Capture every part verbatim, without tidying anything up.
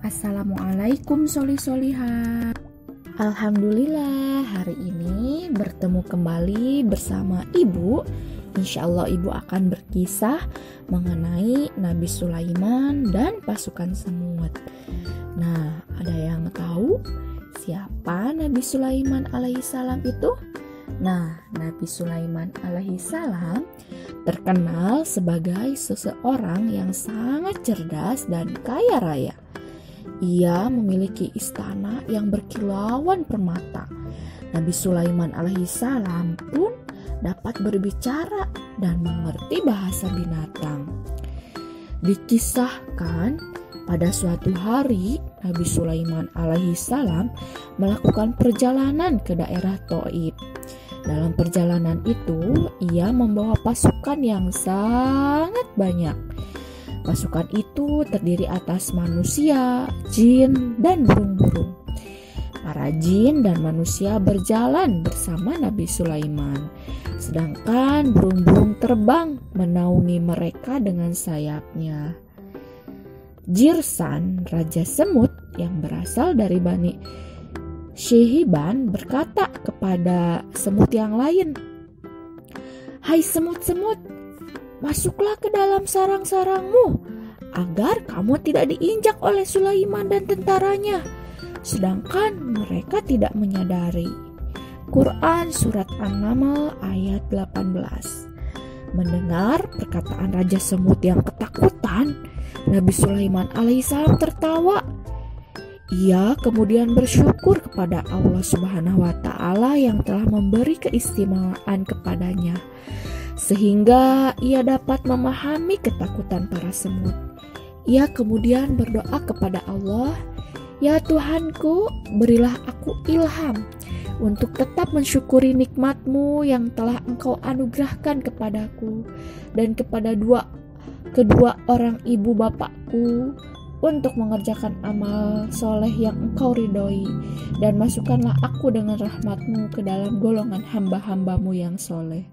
Assalamualaikum soli-soliha. Alhamdulillah hari ini bertemu kembali bersama Ibu. Insya Allah Ibu akan berkisah mengenai Nabi Sulaiman dan pasukan semut. Nah, ada yang tahu siapa Nabi Sulaiman alaihissalam itu? Nah, Nabi Sulaiman alaihissalam terkenal sebagai seseorang yang sangat cerdas dan kaya raya. Ia memiliki istana yang berkilauan permata. Nabi Sulaiman alaihissalam pun dapat berbicara dan mengerti bahasa binatang. Dikisahkan pada suatu hari Nabi Sulaiman alaihissalam melakukan perjalanan ke daerah Thaif. Dalam perjalanan itu ia membawa pasukan yang sangat banyak. Pasukan itu terdiri atas manusia, jin, dan burung-burung. Para jin dan manusia berjalan bersama Nabi Sulaiman, sedangkan burung-burung terbang menaungi mereka dengan sayapnya. Jirsan, Raja Semut yang berasal dari Bani Syihiban berkata kepada semut yang lain, "Hai semut-semut, masuklah ke dalam sarang-sarangmu agar kamu tidak diinjak oleh Sulaiman dan tentaranya, sedangkan mereka tidak menyadari." Quran Surat An-Naml ayat delapan belas. Mendengar perkataan Raja Semut yang ketakutan, Nabi Sulaiman alaihissalam tertawa. Ia kemudian bersyukur kepada Allah Subhanahu wa Ta'ala yang telah memberi keistimewaan kepadanya, sehingga ia dapat memahami ketakutan para semut. Ia kemudian berdoa kepada Allah, "Ya Tuhanku, berilah aku ilham untuk tetap mensyukuri nikmat-Mu yang telah Engkau anugerahkan kepadaku dan kepada dua kedua orang ibu bapakku, untuk mengerjakan amal soleh yang Engkau ridhoi, dan masukkanlah aku dengan rahmat-Mu ke dalam golongan hamba-hamba-Mu yang soleh."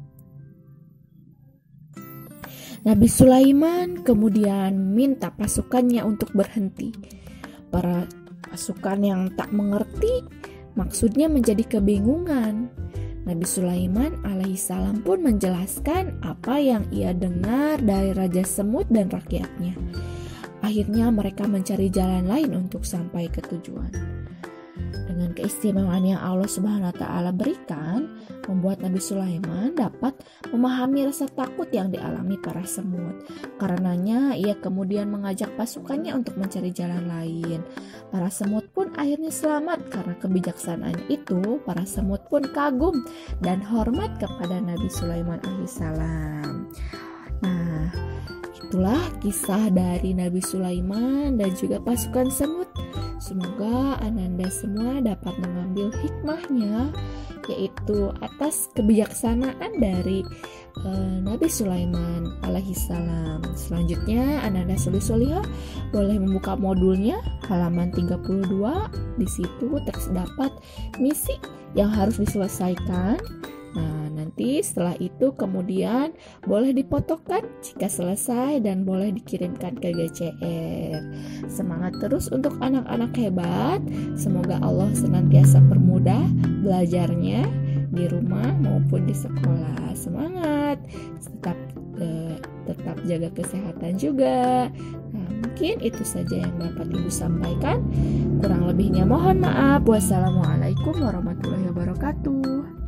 Nabi Sulaiman kemudian minta pasukannya untuk berhenti. Para pasukan yang tak mengerti maksudnya menjadi kebingungan. Nabi Sulaiman alaihissalam pun menjelaskan apa yang ia dengar dari Raja Semut dan rakyatnya. Akhirnya mereka mencari jalan lain untuk sampai ke tujuan. Dengan keistimewaan yang Allah Subhanahu wa Ta'ala berikan, membuat Nabi Sulaiman dapat memahami rasa takut yang dialami para semut. Karenanya ia kemudian mengajak pasukannya untuk mencari jalan lain. Para semut pun akhirnya selamat. Karena kebijaksanaan itu, para semut pun kagum dan hormat kepada Nabi Sulaiman alaihissalam. Nah, itulah kisah dari Nabi Sulaiman dan juga pasukan semut. Semoga Ananda semua dapat mengambil hikmahnya, yaitu atas kebijaksanaan dari uh, Nabi Sulaiman alaihissalam. Selanjutnya Ananda Soli-Soliha boleh membuka modulnya halaman tiga puluh dua. Di situ terdapat misi yang harus diselesaikan. Nah, nanti setelah itu kemudian boleh dipotokkan jika selesai dan boleh dikirimkan ke G C R. Semangat terus untuk anak-anak hebat. Semoga Allah senantiasa permudah belajarnya di rumah maupun di sekolah. Semangat, tetap eh, tetap jaga kesehatan juga. Nah, mungkin itu saja yang dapat Ibu sampaikan. Kurang lebihnya mohon maaf. Wassalamualaikum warahmatullahi wabarakatuh.